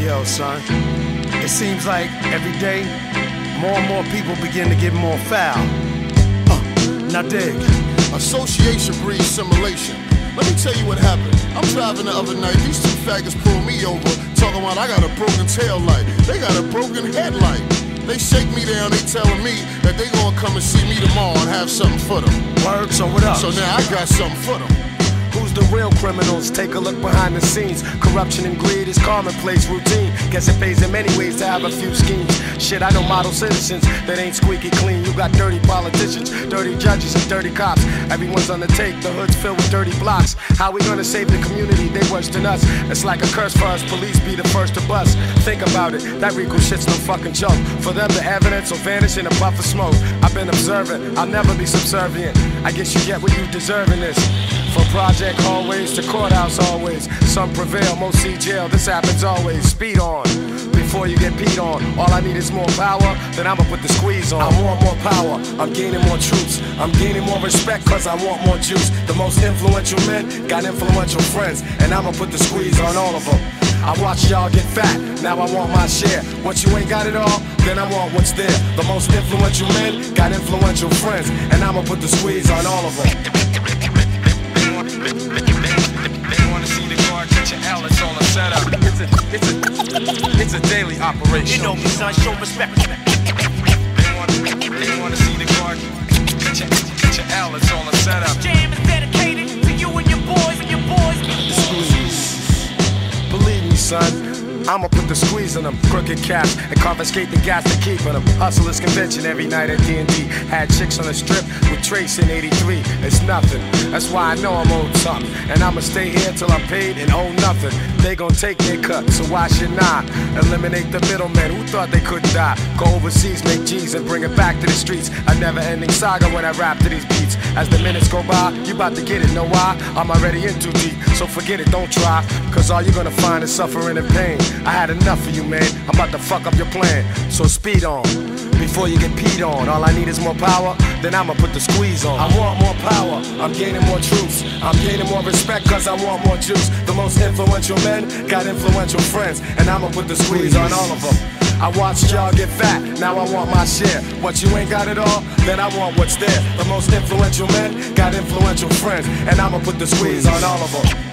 Yo, son, it seems like every day more and more people begin to get more foul. Now dig. Association breeds simulation. Let me tell you what happened. I'm driving the other night. These two faggots pulled me over, talking about I got a broken tail light. They got a broken headlight. They shake me down, they telling me that they gonna come and see me tomorrow and have something for them. Word, so what up? So now I got something for them. Who's the real criminals? Take a look behind the scenes. Corruption and greed is commonplace routine. Guess it pays in many ways to have a few schemes. Shit, I know model citizens that ain't squeaky clean. You got dirty politicians, dirty judges, and dirty cops. Everyone's on the take, the hood's filled with dirty blocks. How we gonna save the community? They worse than us. It's like a curse for us, police be the first to bust. Think about it, that RICO shit's no fucking joke. For them, the evidence will vanish in a puff of smoke. I've been observant, I'll never be subservient. I guess you get what you deserve in this. From project hallways to courthouse always. Some prevail, most see jail, this happens always. Speed on, before you get peed on. All I need is more power, then I'ma put the squeeze on. I want more power, I'm gaining more troops. I'm gaining more respect cause I want more juice. The most influential men got influential friends, and I'ma put the squeeze on all of them. I watch y'all get fat, now I want my share. Once you ain't got it all, then I want what's there. The most influential men got influential friends, and I'ma put the squeeze on all of them. It's a daily operation. You know me, son, show respect. They wanna see the car get your L, it's all a setup. This jam is dedicated to you and your boys The squeeze. Believe me, son, I'ma put the squeeze on them crooked cats and confiscate the gas to keep on them. Hustlers convention every night at D&D. Had chicks on the strip with Trace in 83. It's nothing. That's why I know I'm owed something. And I'ma stay here till I'm paid and owe nothing. They gon' take their cut, so why should I? Eliminate the middlemen who thought they couldn't die. Go overseas, make G's and bring it back to the streets. A never-ending saga when I rap to these beats. As the minutes go by, you bout to get it, know why? I'm already in too deep, so forget it, don't try. Cause all you're gonna find is suffering and pain. I had enough of you, man, I'm about to fuck up your plan. So speed on, before you get peed on. All I need is more power, then I'ma put the squeeze on. I want more power, I'm gaining more troops. I'm gaining more respect cause I want more juice. The most influential men got influential friends, and I'ma put the squeeze on all of them. I watched y'all get fat, now I want my share. What you ain't got it all, then I want what's there. The most influential men got influential friends, and I'ma put the squeeze on all of them.